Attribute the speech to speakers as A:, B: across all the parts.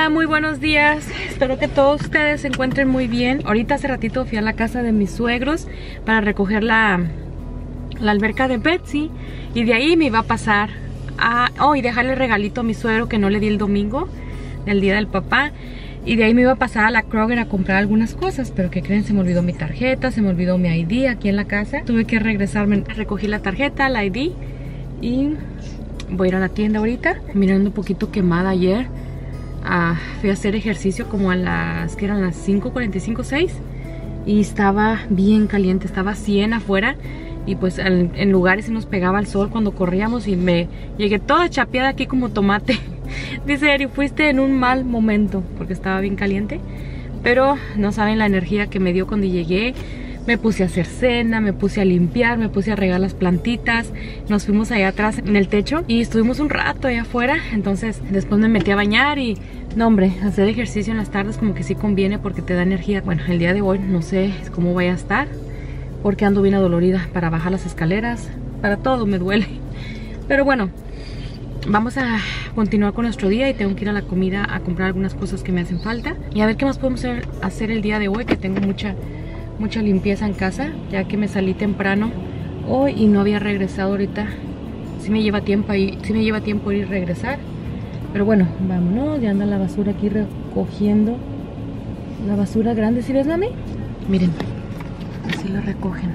A: Hola, muy buenos días. Espero que todos ustedes se encuentren muy bien. Ahorita hace ratito fui a la casa de mis suegros para recoger la alberca de Betsy. Y de ahí me iba a pasar y dejarle regalito a mi suegro que no le di el domingo, el día del papá. Y de ahí me iba a pasar a la Kroger a comprar algunas cosas. Pero que creen, se me olvidó mi tarjeta, se me olvidó mi ID aquí en la casa. Tuve que regresarme, recogí la tarjeta, la ID. Y voy a ir a la tienda ahorita. Mirando un poquito quemada ayer. Fui a hacer ejercicio como a las, que eran las 5:45, 6. Y estaba bien caliente, estaba 100 afuera. Y pues en lugares se nos pegaba el sol cuando corríamos. Y me llegué toda chapeada aquí como tomate. Dice Eri, fuiste en un mal momento porque estaba bien caliente. Pero no saben la energía que me dio cuando llegué. Me puse a hacer cena, me puse a limpiar, me puse a regar las plantitas. Nos fuimos allá atrás en el techo y estuvimos un rato allá afuera. Entonces después me metí a bañar y no, hombre, hacer ejercicio en las tardes como que sí conviene porque te da energía. Bueno, el día de hoy no sé cómo vaya a estar porque ando bien adolorida para bajar las escaleras. Para todo me duele. Pero bueno, vamos a continuar con nuestro día y tengo que ir a la comida a comprar algunas cosas que me hacen falta. Y a ver qué más podemos hacer el día de hoy, que tengo mucha limpieza en casa, ya que me salí temprano hoy y no había regresado ahorita. Sí me lleva tiempo ir y regresar. Pero bueno, vámonos. Ya anda la basura aquí recogiendo. La basura grande, ¿sí ves, mami? Miren, así la recogen.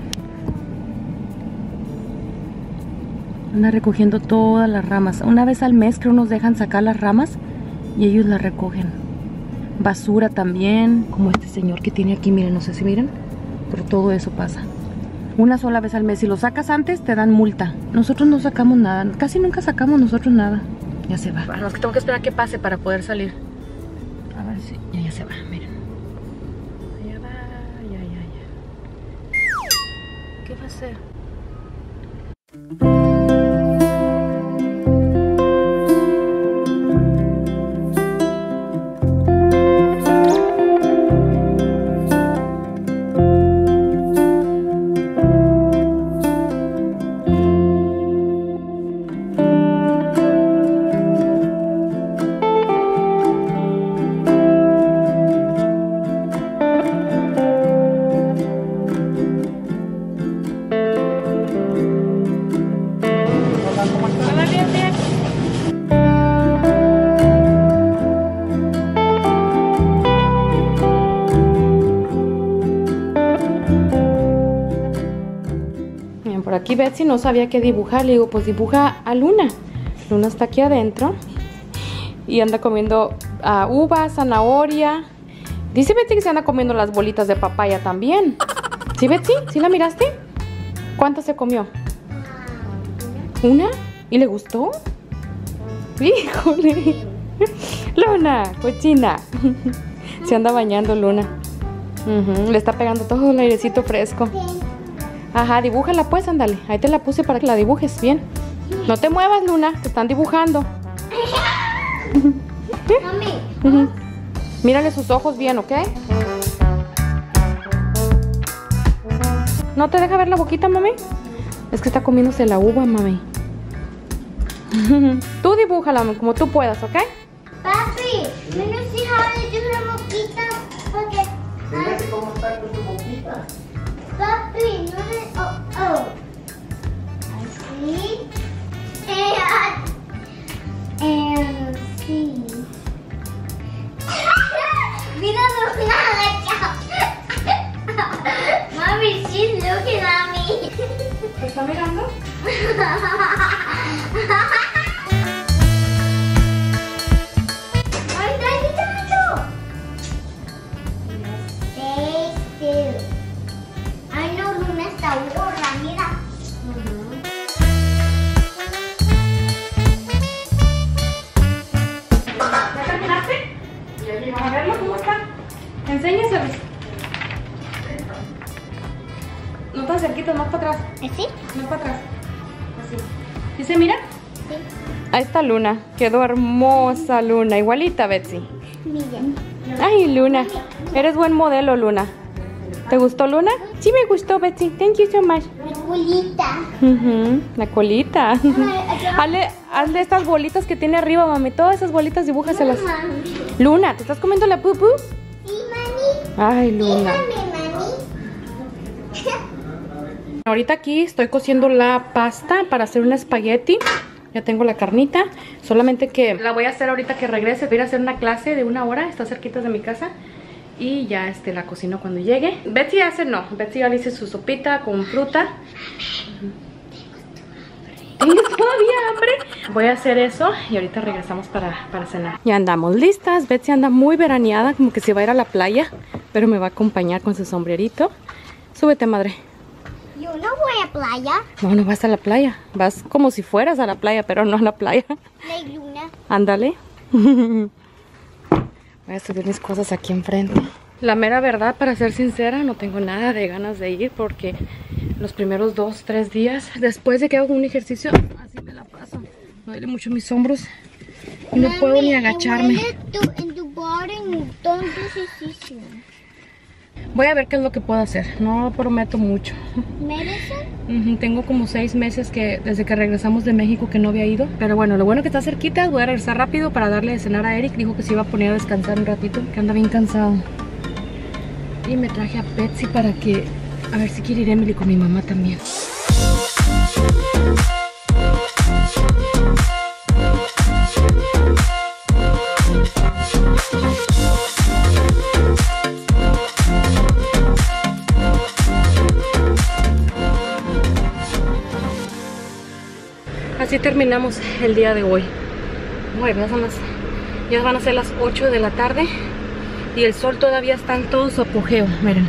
A: Anda recogiendo todas las ramas. Una vez al mes creo nos dejan sacar las ramas y ellos las recogen. Basura también, como este señor que tiene aquí, miren, no sé si miren, pero todo eso pasa. Una sola vez al mes, si lo sacas antes te dan multa. Nosotros no sacamos nada, casi nunca sacamos nosotros nada. Ya se va. Bueno, es que tengo que esperar a que pase para poder salir. A ver si, ya se va, miren. Allá va, ya. ¿Qué va a hacer? Por aquí Betsy no sabía qué dibujar. Le digo, pues dibuja a Luna. Luna está aquí adentro y anda comiendo uvas, zanahoria. Dice Betsy que se anda comiendo las bolitas de papaya también. ¿Sí, Betsy? ¿Sí la miraste? ¿Cuántas se comió? ¿Una? ¿Y le gustó? ¡Híjole! Luna, cochina. Se anda bañando Luna. Le está pegando todo el airecito fresco. Ajá, dibújala pues, ándale. Ahí te la puse para que la dibujes bien. No te muevas, Luna, te están dibujando. Mami. Mírale sus ojos bien, ¿ok? ¿No te deja ver la boquita, mami? Es que está comiéndose la uva, mami. Tú dibújala, mami, como tú puedas, ¿ok?
B: Papi, yo no sé cómo de la boquita porque...
C: Fíjate cómo está con tu boquita.
B: Papi, no le... Así. Sí. Mira, Mami, she's looking at me.
A: ¿Te está mirando?
B: Ay, está gritando. Stay still. Ay, no, Luna está burra, mira.
A: ¿Ya terminaste? A verlo, ¿cómo está? Enséñaselos. No tan cerquito, más para atrás.
B: ¿Así?
A: Más para atrás. Así. ¿Sí se mira?
B: Sí.
A: Ahí está Luna. Quedó hermosa Luna. Igualita, Betsy.
B: Miren.
A: Ay, Luna. Eres buen modelo, Luna. ¿Te gustó, Luna? Sí me gustó, Betsy. Thank you so much.
B: bolita.
A: La colita. Hazle estas bolitas que tiene arriba, mami. Todas esas bolitas dibújaselas. Luna, ¿te estás comiendo la pupu?
B: Sí, mami.
A: Ay, Luna.
B: Déjame, mami.
A: Ahorita aquí estoy cociendo la pasta para hacer un espagueti. Ya tengo la carnita. Solamente que la voy a hacer ahorita que regrese. Voy a ir a hacer una clase de 1 hora. Está cerquita de mi casa. Y ya la cocino cuando llegue. Betsy Betsy ya le hice su sopita con fruta. ¿Tienes todavía hambre? Voy a hacer eso y ahorita regresamos para cenar. Ya andamos listas. Betsy anda muy veraneada, como que se va a ir a la playa, pero me va a acompañar con su sombrerito. Súbete, madre.
B: Yo no voy a playa.
A: No vas a la playa. Vas como si fueras a la playa, pero no a la playa.
B: La luna.
A: Ándale. Voy a subir mis cosas aquí enfrente. La mera verdad, para ser sincera, no tengo nada de ganas de ir porque los primeros 2, 3 días, después de que hago un ejercicio, así me la paso. Me duele mucho mis hombros y no puedo ni agacharme.
B: En tu bar en todo ejercicio.
A: Voy a ver qué es lo que puedo hacer. No prometo mucho.
B: ¿Medicine?
A: Tengo como 6 meses desde que regresamos de México que no había ido. Pero bueno, lo bueno que está cerquita. Voy a regresar rápido para darle de cenar a Eric. Dijo que se iba a poner a descansar un ratito, que anda bien cansado. Y me traje a Betsy para que... A ver si quiere ir Emily con mi mamá también. Así terminamos el día de hoy. Bueno, ya van a ser las 8 de la tarde y el sol todavía está en todo su apogeo. Miren,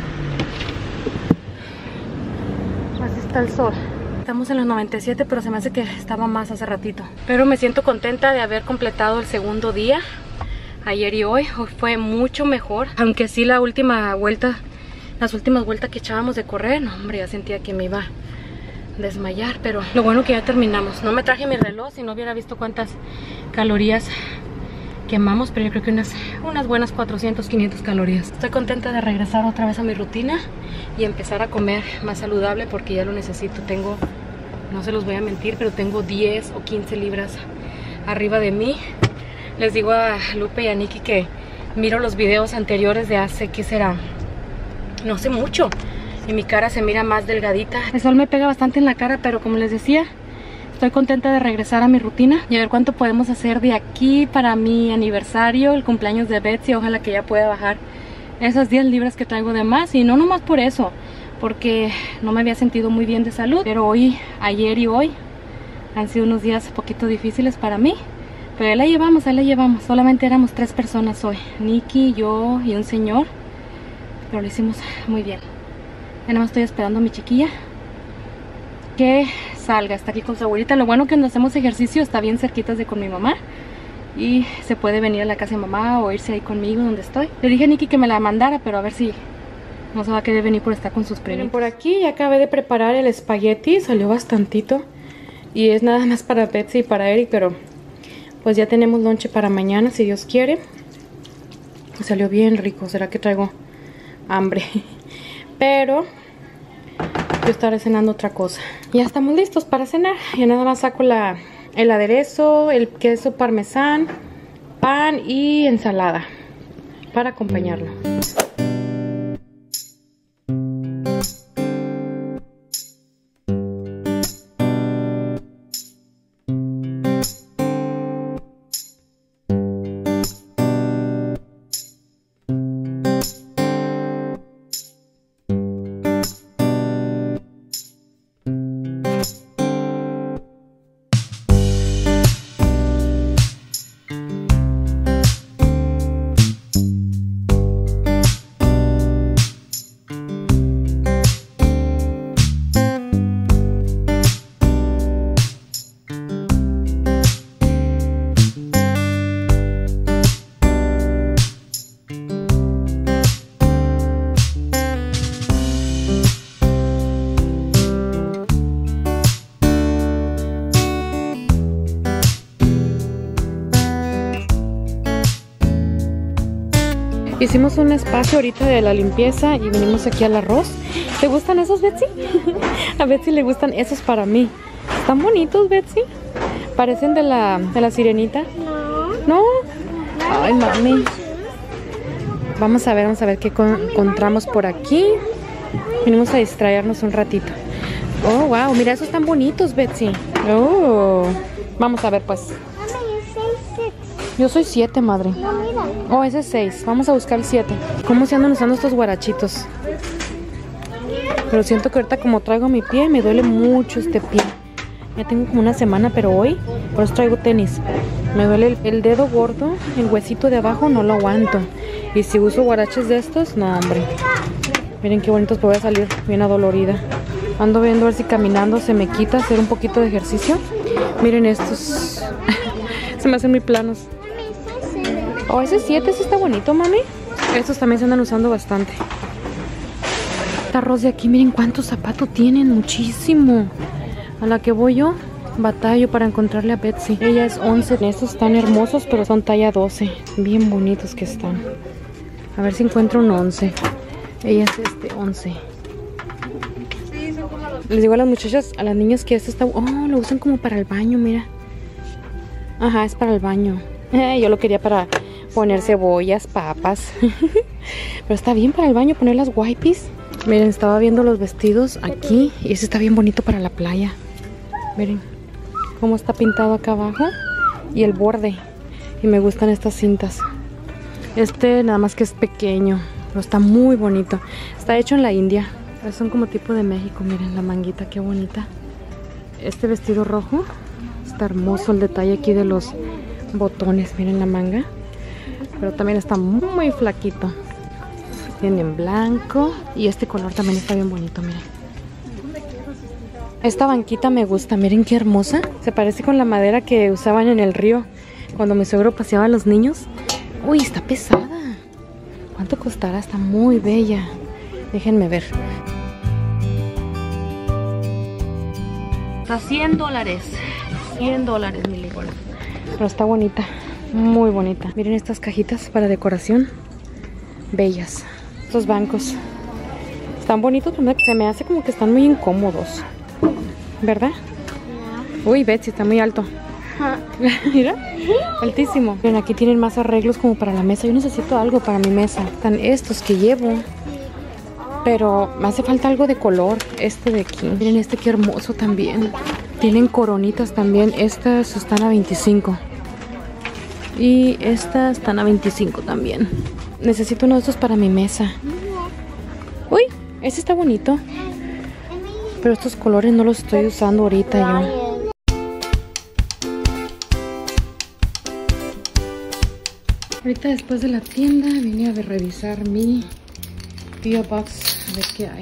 A: así está el sol. Estamos en los 97, pero se me hace que estaba más hace ratito. Pero me siento contenta de haber completado el segundo día. Ayer y hoy fue mucho mejor. Aunque sí las últimas vueltas que echábamos de correr, no, hombre, ya sentía que me iba desmayar, pero lo bueno que ya terminamos. No me traje mi reloj, si no hubiera visto cuántas calorías quemamos, pero yo creo que unas buenas 400, 500 calorías. Estoy contenta de regresar otra vez a mi rutina y empezar a comer más saludable porque ya lo necesito. No se los voy a mentir, pero tengo 10 o 15 libras arriba de mí. Les digo a Lupe y a Nikki que miro los videos anteriores de hace, ¿qué será? No sé mucho. Y mi cara se mira más delgadita. El sol me pega bastante en la cara, pero como les decía, estoy contenta de regresar a mi rutina y a ver cuánto podemos hacer de aquí para mi aniversario, el cumpleaños de Betsy. Ojalá que ya pueda bajar esas 10 libras que traigo de más. Y no nomás por eso, porque no me había sentido muy bien de salud. Pero ayer y hoy han sido unos días un poquito difíciles para mí. Pero ahí la llevamos. Solamente éramos 3 personas hoy. Nikki, yo y un señor. Pero lo hicimos muy bien. Ya nada más estoy esperando a mi chiquilla que salga. Está aquí con su abuelita. Lo bueno que cuando hacemos ejercicio está bien cerquitas de con mi mamá y se puede venir a la casa de mamá o irse ahí conmigo donde estoy. Le dije a Nikki que me la mandara, pero a ver si no se va a querer venir por estar con sus primos. Por aquí ya acabé de preparar el espagueti. Salió bastantito y es nada más para Betsy y para Eric, pero pues ya tenemos lonche para mañana si Dios quiere. Salió bien rico. ¿Será que traigo hambre? Pero yo estaré cenando otra cosa. Ya estamos listos para cenar. Ya nada más saco el aderezo, el queso parmesán, pan y ensalada para acompañarlo. Hicimos un espacio ahorita de la limpieza y venimos aquí al arroz. ¿Te gustan esos, Betsy? A Betsy le gustan esos para mí. ¿Están bonitos, Betsy? Parecen de la sirenita. No. Ay, mami. Vamos a ver qué encontramos por aquí. Venimos a distraernos un ratito. Oh, wow, mira, esos están bonitos, Betsy. Oh, vamos a ver, pues. Yo soy 7, madre. Oh, ese es 6. Vamos a buscar el 7. ¿Cómo se andan usando estos guarachitos? Pero siento que ahorita como traigo mi pie, me duele mucho este pie. Ya tengo como una semana, pero hoy por eso traigo tenis. Me duele el dedo gordo, el huesito de abajo no lo aguanto. Y si uso guaraches de estos, no, hombre. Miren qué bonitos, voy a salir bien adolorida. Ando viendo a ver si caminando se me quita hacer un poquito de ejercicio. Miren estos. Se me hacen muy planos. Oh, ese 7, ese está bonito, mami. Estos también se andan usando bastante. Este arroz de aquí, miren cuántos zapatos tienen, muchísimo. A la que voy yo, batallo para encontrarle a Betsy. Ella es 11. Estos están hermosos, pero son talla 12. Bien bonitos que están. A ver si encuentro un 11. Ella es 11. Les digo a las muchachas, a las niñas que este está... Oh, lo usan como para el baño, mira. Ajá, es para el baño. Yo lo quería para poner cebollas, papas. Pero está bien para el baño, poner las wipes. Miren, estaba viendo los vestidos aquí. Y ese está bien bonito para la playa. Miren cómo está pintado acá abajo. Y el borde. Y me gustan estas cintas. Este nada más que es pequeño. Pero está muy bonito. Está hecho en la India. Son como tipo de México. Miren la manguita, qué bonita. Este vestido rojo. Está hermoso el detalle aquí de los botones. Miren la manga. Pero también está muy flaquito. Tiene en blanco. Y este color también está bien bonito, miren. Esta banquita me gusta. Miren qué hermosa. Se parece con la madera que usaban en el río cuando mi suegro paseaba a los niños. Uy, está pesada. ¿Cuánto costará? Está muy bella. Déjenme ver. Está $100. $100, mi libro. Pero está bonita. Muy bonita. Miren estas cajitas para decoración. Bellas. Estos bancos. Están bonitos, pero se me hace como que están muy incómodos. ¿Verdad? Uy, Betsy, está muy alto. Mira, altísimo. Miren, aquí tienen más arreglos como para la mesa. Yo necesito algo para mi mesa. Están estos que llevo. Pero me hace falta algo de color. Este de aquí. Miren este qué hermoso también. Tienen coronitas también. Estas están a 25. Y estas están a 25 también. Necesito uno de estos para mi mesa. Uy, este está bonito. Pero estos colores no los estoy usando ahorita yo. Ahorita después de la tienda vine a revisar mi P.O. Box. A ver qué hay.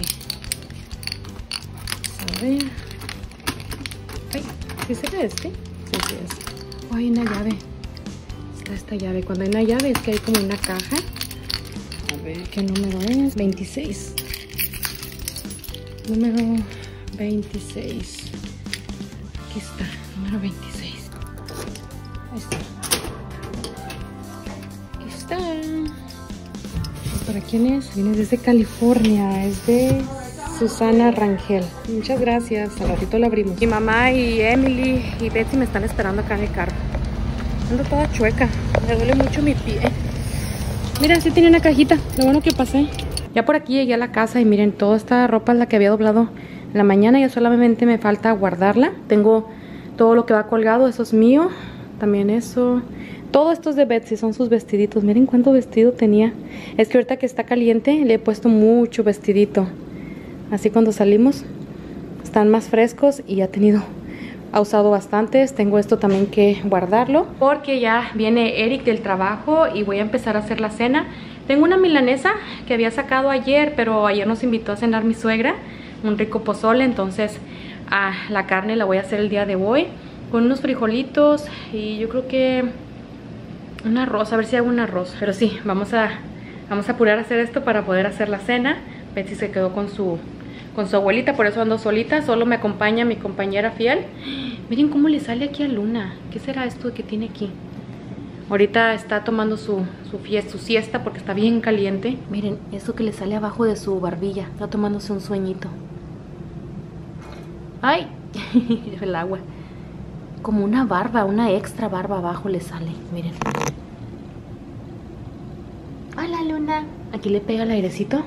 A: A ver. Ay, ¿qué será este? Sí, sí es. Oh, hay una llave. Está esta llave. Cuando hay una llave es que hay como una caja. A ver qué número es. 26. Número 26. Aquí está. Número 26. Ahí está. Está. ¿Para quién es? Viene desde California. Es de Susana Rangel. Muchas gracias. Al ratito lo abrimos. Mi mamá y Emily y Betsy me están esperando acá en el carro. Ando toda chueca. Me duele mucho mi pie. Mira, sí tiene una cajita. Lo bueno que pasé. Ya por aquí llegué a la casa y miren, toda esta ropa es la que había doblado en la mañana. Ya solamente me falta guardarla. Tengo todo lo que va colgado. Eso es mío. También eso. Todo esto es de Betsy, son sus vestiditos. Miren cuánto vestido tenía. Es que ahorita que está caliente le he puesto mucho vestidito. Así cuando salimos están más frescos y ha usado bastantes. Tengo esto también que guardarlo porque ya viene Eric del trabajo y voy a empezar a hacer la cena. Tengo una milanesa que había sacado ayer, pero ayer nos invitó a cenar mi suegra. Un rico pozole, entonces la carne la voy a hacer el día de hoy. Con unos frijolitos y yo creo que un arroz, a ver si hago un arroz. Pero sí, vamos a apurar a hacer esto para poder hacer la cena. Betsy se quedó con su abuelita, por eso ando solita. Solo me acompaña mi compañera fiel. Miren cómo le sale aquí a Luna. ¿Qué será esto que tiene aquí? Ahorita está tomando su siesta porque está bien caliente. Miren, eso que le sale abajo de su barbilla. Está tomándose un sueñito. ¡Ay! El agua. Como una barba, una extra barba abajo le sale. Miren. Hola, Luna. Aquí le pega el airecito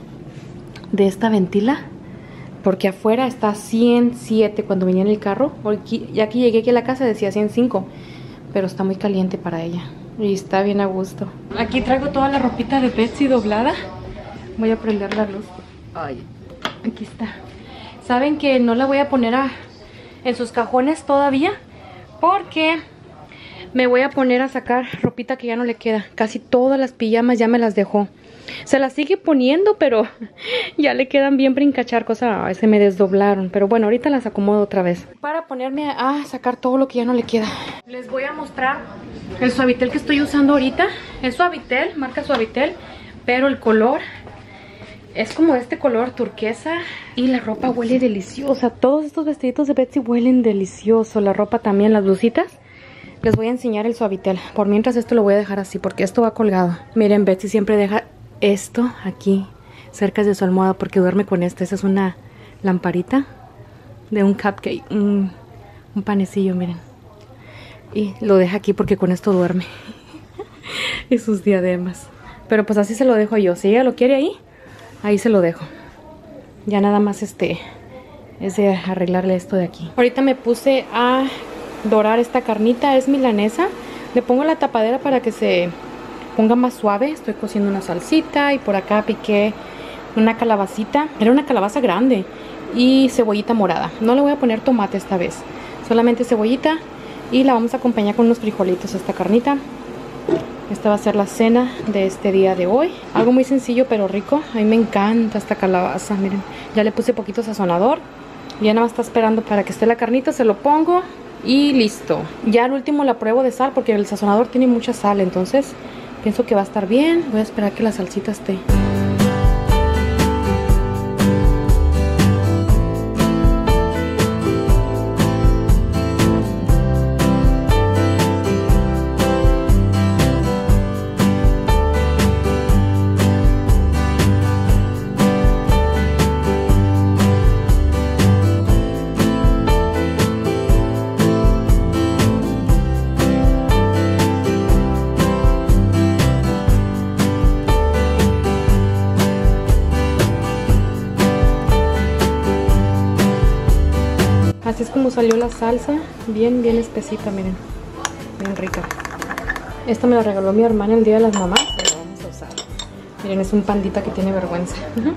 A: de esta ventila. Porque afuera está 107 cuando venía en el carro. Ya que llegué aquí a la casa decía 105. Pero está muy caliente para ella. Y está bien a gusto. Aquí traigo toda la ropita de Betsy doblada. Voy a prender la luz. Ay, aquí está. Saben que no la voy a poner en sus cajones todavía. Porque me voy a poner a sacar ropita que ya no le queda. Casi todas las pijamas ya me las dejó. Se las sigue poniendo, pero ya le quedan bien brincacharcos. Ay, se me desdoblaron. Pero bueno, ahorita las acomodo otra vez. Para ponerme a sacar todo lo que ya no le queda. Les voy a mostrar el Suavitel que estoy usando ahorita. Es Suavitel, marca Suavitel. Pero el color es como este color turquesa. Y la ropa huele deliciosa. Todos estos vestiditos de Betsy huelen delicioso. La ropa también, las blusitas. Les voy a enseñar el Suavitel. Por mientras esto lo voy a dejar así porque esto va colgado. Miren, Betsy siempre deja esto aquí cerca de su almohada porque duerme con esta. Esa es una lamparita de un cupcake, un panecillo, miren. Y lo deja aquí porque con esto duerme. Y sus diademas. Pero pues así se lo dejo yo. Si ella lo quiere ahí se lo dejo. Ya nada más es de arreglarle esto de aquí. Ahorita me puse a dorar esta carnita. Es milanesa. Le pongo la tapadera para que se ponga más suave. Estoy cociendo una salsita y por acá piqué una calabacita. Era una calabaza grande y cebollita morada. No le voy a poner tomate esta vez, solamente cebollita, y la vamos a acompañar con unos frijolitos esta carnita. Esta va a ser la cena de este día de hoy. Algo muy sencillo pero rico. A mí me encanta esta calabaza. Miren, ya le puse poquito sazonador. Ya nada más está esperando para que esté la carnita. Se lo pongo y listo. Ya al último la pruebo de sal porque el sazonador tiene mucha sal, entonces pienso que va a estar bien. Voy a esperar que la salsita esté. Así es como salió la salsa, bien espesita, miren, bien rica. Esta me la regaló mi hermana el día de las mamás, pero vamos a usar. Miren, es un pandita que tiene vergüenza.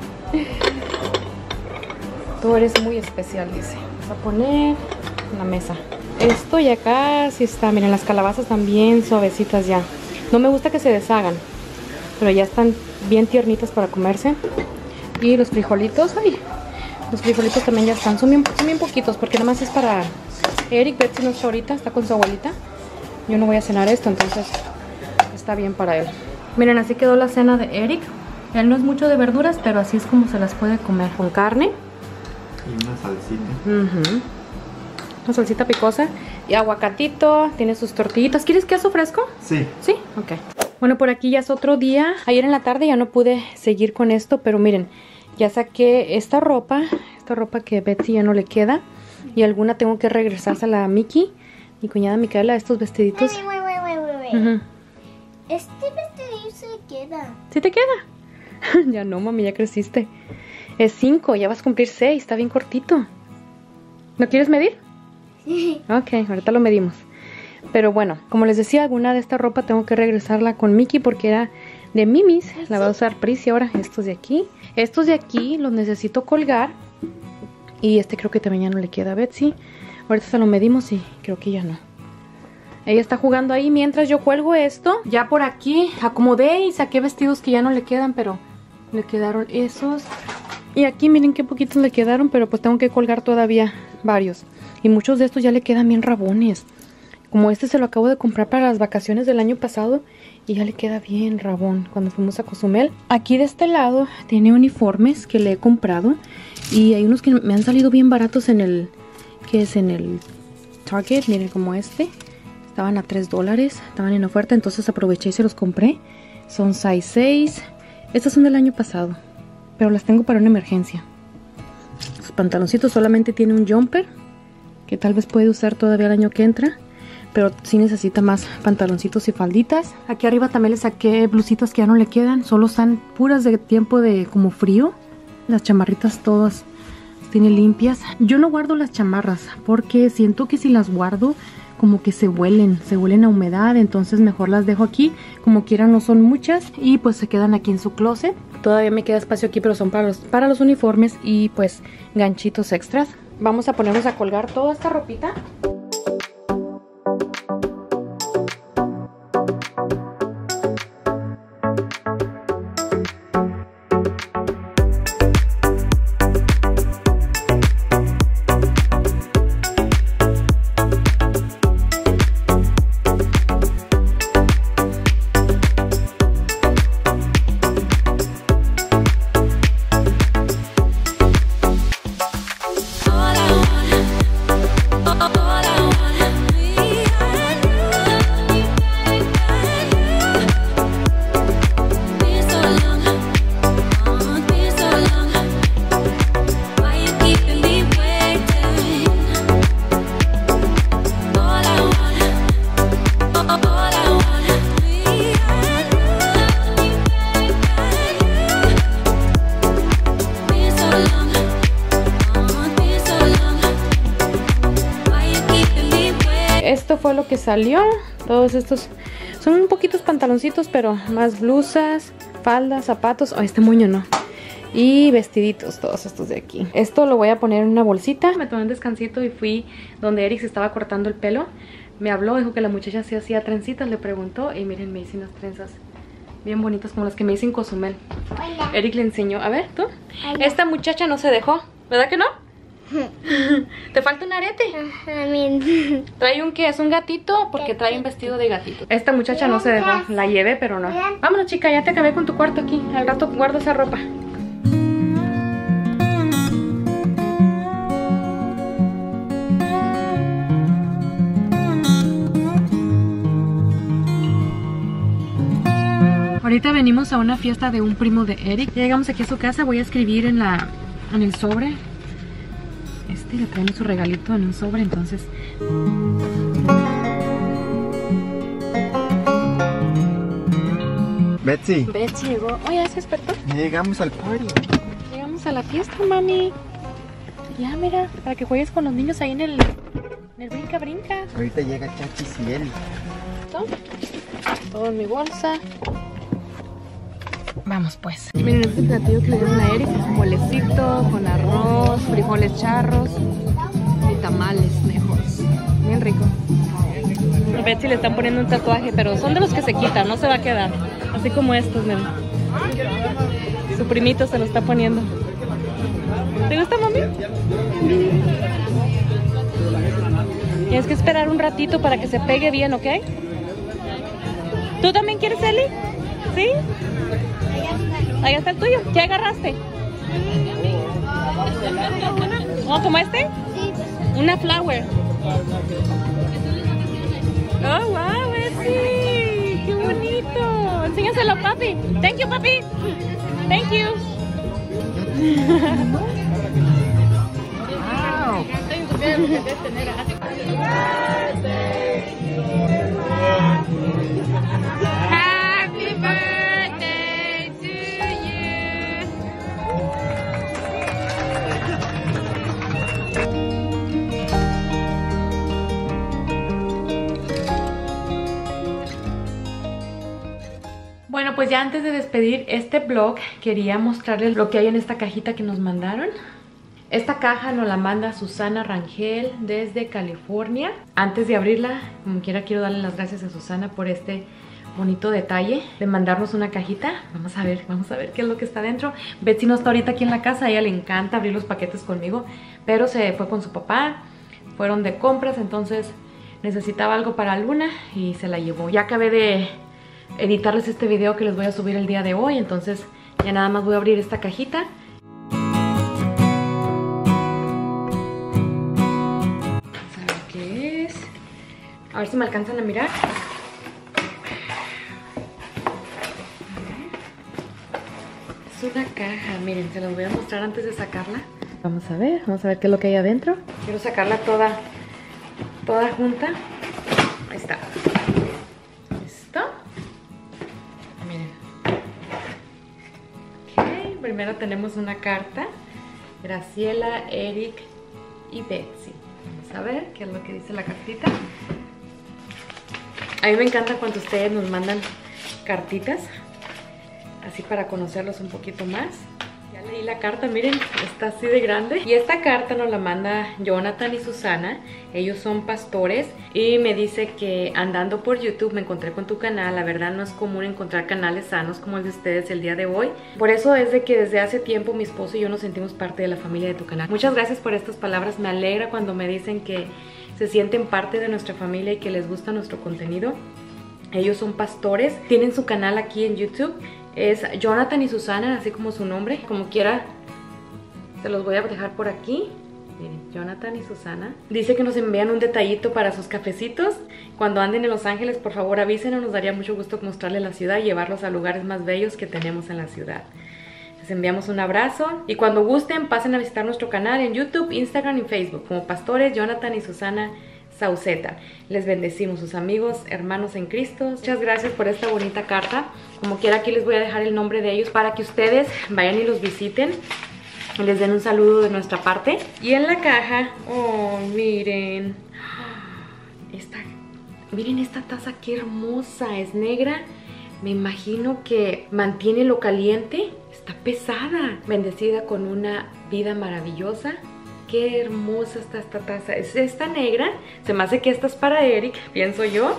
A: Tú eres muy especial, dice. Vamos a poner en la mesa. Esto ya casi está, miren, las calabazas también suavecitas ya. No me gusta que se deshagan, pero ya están bien tiernitas para comerse. Y los frijolitos, ay, los frijolitos también ya están, son bien poquitos porque nada más es para Eric. Betsy no está ahorita, está con su abuelita. Yo no voy a cenar esto, entonces está bien para él. Miren, así quedó la cena de Eric. Él no es mucho de verduras, pero así es como se las puede comer, con carne.
C: Y una salsita.
A: Una salsita picosa. Y aguacatito, tiene sus tortillitas. ¿Quieres queso fresco?
C: Sí.
A: ¿Sí? Ok. Bueno, por aquí ya es otro día. Ayer en la tarde ya no pude seguir con esto, pero miren, ya saqué esta ropa que a Betsy ya no le queda. Y alguna tengo que regresársela a Mickey, mi cuñada Micaela, estos vestiditos.
B: Este vestido se queda.
A: ¿Sí te queda? Ya no, mami, ya creciste. Es 5, ya vas a cumplir 6, está bien cortito. ¿No quieres medir?
B: Sí.
A: Ok, ahorita lo medimos. Pero bueno, como les decía, alguna de esta ropa tengo que regresarla con Mickey porque era de Mimis. La va a usar Prissy ahora. Estos de aquí los necesito colgar. Y este creo que también ya no le queda a Betsy. Ahorita se lo medimos y creo que ya no. Ella está jugando ahí mientras yo cuelgo esto. Ya por aquí acomodé y saqué vestidos que ya no le quedan, pero le quedaron esos. Y aquí miren qué poquitos le quedaron, pero pues tengo que colgar todavía varios. Y muchos de estos ya le quedan bien rabones. Como este se lo acabo de comprar para las vacaciones del año pasado y ya le queda bien rabón cuando fuimos a Cozumel. Aquí de este lado tiene uniformes que le he comprado y hay unos que me han salido bien baratos en el... ¿Qué es? En el Target, miren como este. Estaban a $3, estaban en oferta, entonces aproveché y se los compré. Son size 6. Estas son del año pasado, pero las tengo para una emergencia. Los pantaloncitos solamente tiene un jumper, que tal vez puede usar todavía el año que entra, pero sí necesita más pantaloncitos y falditas. Aquí arriba también le saqué blusitas que ya no le quedan, solo están puras de tiempo de como frío. Las chamarritas todas tiene limpias. Yo no guardo las chamarras porque siento que si las guardo como que se huelen a humedad, entonces mejor las dejo aquí. Como quiera no son muchas y pues se quedan aquí en su closet. Todavía me queda espacio aquí, pero son para los uniformes y pues ganchitos extras. Vamos a ponernos a colgar toda esta ropita. Esto fue lo que salió. Todos estos son un poquitos pantaloncitos, pero más blusas, faldas, zapatos. Oh, este moño no. Y vestiditos, todos estos de aquí. Esto lo voy a poner en una bolsita. Me tomé un descansito y fui donde Eric se estaba cortando el pelo. Me habló, dijo que la muchacha se hacía trencitas, le preguntó. Y miren, me hice unas trenzas bien bonitas como las que me hice en Cozumel.
B: Hola.
A: Eric le enseñó. A ver, ¿tú?
B: Hola.
A: Esta muchacha no se dejó, ¿verdad que no? ¿Te falta un arete? Trae un ¿qué? Es un gatito porque trae un vestido de gatito. Esta muchacha no se dejó, la llevé pero no. Vámonos chica, ya te acabé con tu cuarto aquí. Al rato guardo esa ropa. Ahorita venimos a una fiesta de un primo de Eric. Ya llegamos aquí a su casa, voy a escribir en el sobre. Le traemos su regalito en un sobre, entonces.
C: Betsy,
A: Llegó. Oye, ¿ya se despertó?
C: ya llegamos al party.
A: Llegamos a la fiesta, mami. Ya, mira, para que juegues con los niños ahí en el brinca-brinca.
C: Ahorita llega Chachis y él.
A: Todo en mi bolsa. Vamos pues. Miren este platillo que le dieron a Eric. Molecito con arroz, frijoles charros y tamales mejores. Bien rico. A Betsy le están poniendo un tatuaje, pero son de los que se quitan, no se va a quedar. Así como estos, miren. Su primito se lo está poniendo. ¿Te gusta, mami? Tienes que esperar un ratito para que se pegue bien, ¿ok? ¿Tú también quieres, Eli? ¿Sí? Ahí está el tuyo. ¿Qué agarraste? ¿Oh, como este? Una flower. Oh, wow, Betsy. Qué bonito. Enséñaselo, papi. Thank you, papi. Thank you. Wow. Happy birthday to you. Bueno, pues ya antes de despedir este vlog, quería mostrarles lo que hay en esta cajita que nos mandaron. Esta caja nos la manda Susana Rangel desde California. Antes de abrirla, como quiera, quiero darle las gracias a Susana por este bonito detalle de mandarnos una cajita. Vamos a ver qué es lo que está dentro. Betsy no está ahorita aquí en la casa, a ella le encanta abrir los paquetes conmigo, pero se fue con su papá, fueron de compras, entonces necesitaba algo para Luna y se la llevó. Ya acabé de editarles este video que les voy a subir el día de hoy, entonces ya nada más voy a abrir esta cajita. A ver si me alcanzan a mirar. Es una caja, miren, se las voy a mostrar antes de sacarla. Vamos a ver qué es lo que hay adentro. Quiero sacarla toda junta. Ahí está. ¿Listo? Miren. Ok, primero tenemos una carta. Graciela, Eric y Betsy. Vamos a ver qué es lo que dice la cartita. A mí me encanta cuando ustedes nos mandan cartitas, así para conocerlos un poquito más. Ya leí la carta, miren, está así de grande. Y esta carta nos la manda Jonathan y Susana. Ellos son pastores y me dice que andando por YouTube me encontré con tu canal. La verdad no es común encontrar canales sanos como el de ustedes el día de hoy. Por eso es de que desde hace tiempo mi esposo y yo nos sentimos parte de la familia de tu canal. Muchas gracias por estas palabras. Me alegra cuando me dicen que se sienten parte de nuestra familia y que les gusta nuestro contenido. Ellos son pastores, tienen su canal aquí en YouTube. Es Jonathan y Susana, así como su nombre. Como quiera, se los voy a dejar por aquí. Miren, Jonathan y Susana. Dice que nos envían un detallito para sus cafecitos. Cuando anden en Los Ángeles, por favor avísenos. Nos daría mucho gusto mostrarles la ciudad y llevarlos a lugares más bellos que tenemos en la ciudad. Les enviamos un abrazo. Y cuando gusten, pasen a visitar nuestro canal en YouTube, Instagram y Facebook como Pastores Jonathan y Susana Sauceta. Les bendecimos, sus amigos, hermanos en Cristo. Muchas gracias por esta bonita carta. Como quiera, aquí les voy a dejar el nombre de ellos para que ustedes vayan y los visiten y les den un saludo de nuestra parte. Y en la caja, oh, miren, miren esta taza, qué hermosa, es negra. Me imagino que mantiene lo caliente. Está pesada, bendecida con una vida maravillosa. Qué hermosa está esta taza. Es esta negra. Se me hace que esta es para Eric, pienso yo.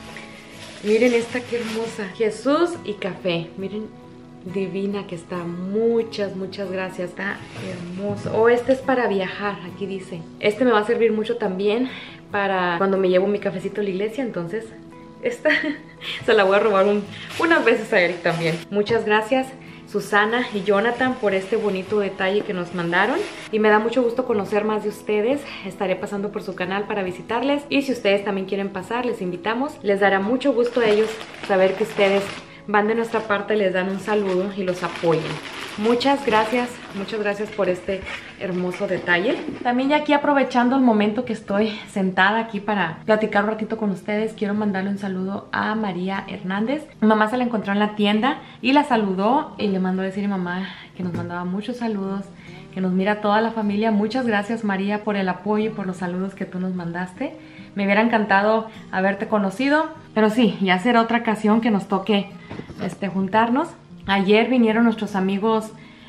A: Miren esta, qué hermosa. Jesús y café. Miren, divina que está. Muchas gracias. Está hermoso. Oh, este es para viajar, aquí dice. Este me va a servir mucho también para cuando me llevo mi cafecito a la iglesia. Entonces, esta se la voy a robar unas veces a Eric también. Muchas gracias, Susana y Jonathan, por este bonito detalle que nos mandaron. Y me da mucho gusto conocer más de ustedes. Estaré pasando por su canal para visitarles. Y si ustedes también quieren pasar, les invitamos. Les dará mucho gusto a ellos saber que ustedes van de nuestra parte, les dan un saludo y los apoyen. Muchas gracias por este hermoso detalle. También ya aquí aprovechando el momento que estoy sentada aquí para platicar un ratito con ustedes, quiero mandarle un saludo a María Hernández. Mi mamá se la encontró en la tienda y la saludó y le mandó a decir a mi mamá que nos mandaba muchos saludos, que nos mira toda la familia. Muchas gracias, María, por el apoyo y por los saludos que tú nos mandaste. Me hubiera encantado haberte conocido, pero sí, ya será otra ocasión que nos toque juntarnos. Ayer vinieron nuestros amigos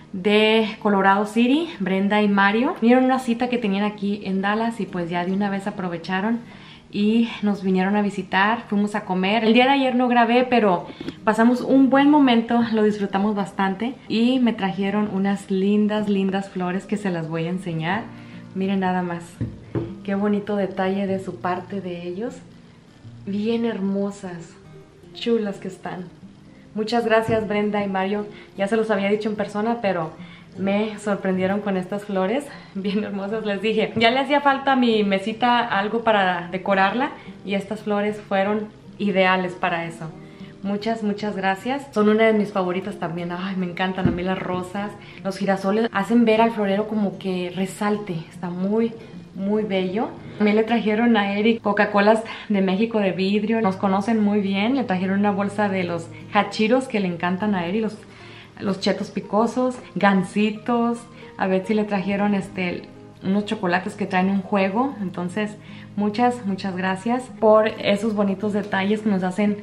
A: de Colorado City, Brenda y Mario. Vinieron a una cita que tenían aquí en Dallas y pues ya de una vez aprovecharon y nos vinieron a visitar. Fuimos a comer. El día de ayer no grabé, pero pasamos un buen momento, lo disfrutamos bastante. Y me trajeron unas lindas flores que se las voy a enseñar. Miren nada más. Qué bonito detalle de su parte de ellos. Bien hermosas, chulas que están. Muchas gracias, Brenda y Mario. Ya se los había dicho en persona, pero me sorprendieron con estas flores bien hermosas. Les dije, ya le hacía falta a mi mesita algo para decorarla y estas flores fueron ideales para eso. Muchas gracias. Son una de mis favoritas también. Ay, me encantan a mí las rosas. Los girasoles hacen ver al florero como que resalte. Está muy bello. También le trajeron a Eric Coca-Colas de México de vidrio. Nos conocen muy bien. Le trajeron una bolsa de los hachiros que le encantan a Eric. Los chetos picosos, gansitos. A Betsy le trajeron unos chocolates que traen un juego. Entonces, muchas gracias por esos bonitos detalles que nos hacen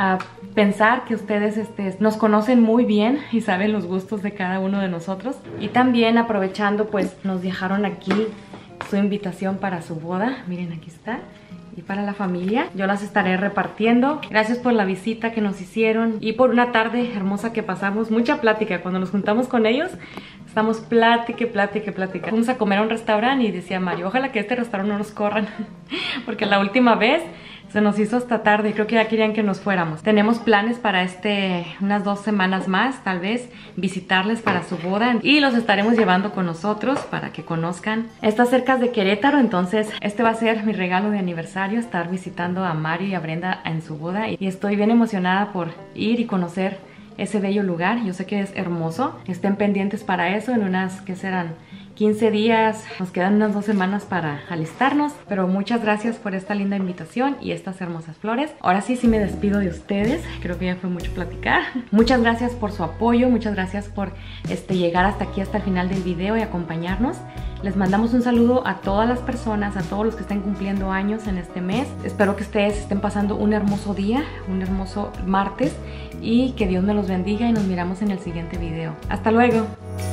A: pensar que ustedes nos conocen muy bien y saben los gustos de cada uno de nosotros. Y también aprovechando, pues nos dejaron aquí su invitación para su boda. Miren, aquí está. Y para la familia, yo las estaré repartiendo. Gracias por la visita que nos hicieron y por una tarde hermosa que pasamos. Mucha plática. Cuando nos juntamos con ellos Estamos plática. Fuimos a comer a un restaurante y decía Mario, ojalá que este restaurante no nos corran, porque la última vez se nos hizo hasta tarde y creo que ya querían que nos fuéramos. Tenemos planes para unas 2 semanas más, tal vez, visitarles para su boda. Y los estaremos llevando con nosotros para que conozcan. Está cerca de Querétaro, entonces este va a ser mi regalo de aniversario, estar visitando a Mario y a Brenda en su boda. Y estoy bien emocionada por ir y conocer ese bello lugar. Yo sé que es hermoso. Estén pendientes para eso en unas, ¿qué serán? 15 días, nos quedan unas 2 semanas para alistarnos, pero muchas gracias por esta linda invitación y estas hermosas flores. Ahora sí me despido de ustedes, creo que ya fue mucho platicar. Muchas gracias por su apoyo, muchas gracias por llegar hasta aquí, hasta el final del video y acompañarnos. Les mandamos un saludo a todas las personas, a todos los que estén cumpliendo años en este mes. Espero que ustedes estén pasando un hermoso día, un hermoso martes y que Dios me los bendiga y nos miramos en el siguiente video. ¡Hasta luego!